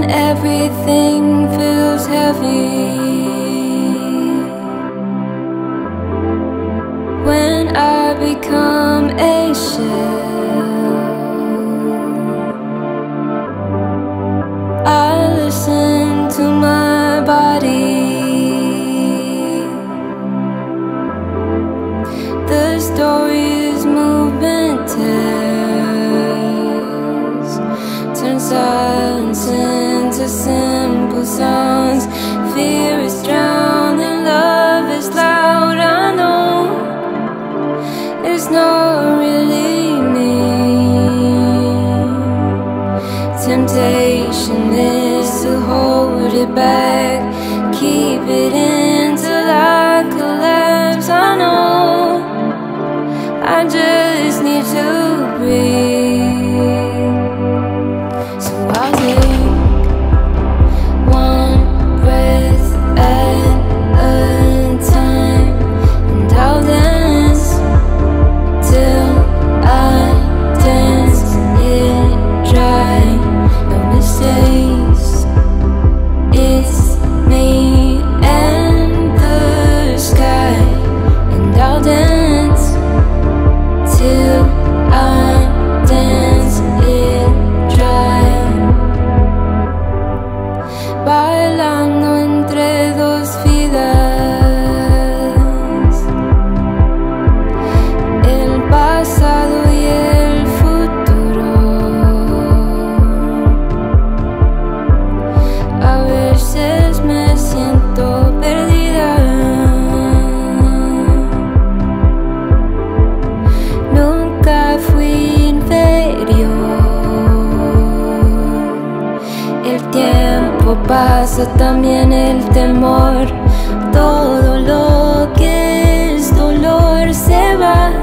everything feels heavy, when I become a shell, I listen to my body. The stories movement tells, turn silence into simple sounds. Fear is drowned and love is loud. I know it's not really me. Temptation is to hold it back, keep it in till I collapse. I know I just need to breathe. So I'll take one breath at a time, and I'll dance till I dance it dry. No mistakes, it's me and the sky, and I'll dance till I dance it dry. Bailando entre dos vidas, el pasado y el futuro. A veces me siento perdida, nunca fui inferior. El tiempo pasa, también el temor. Todo lo que es dolor se va,